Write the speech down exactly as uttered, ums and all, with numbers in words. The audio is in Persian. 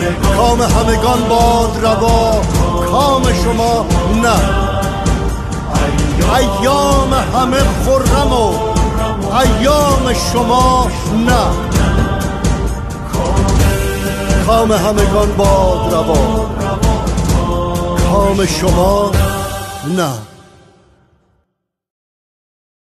کام همگان باد روا، کام شما نه. ایام همه خرم و ایام شما نه. کام همگان باد روا، کام شما نه.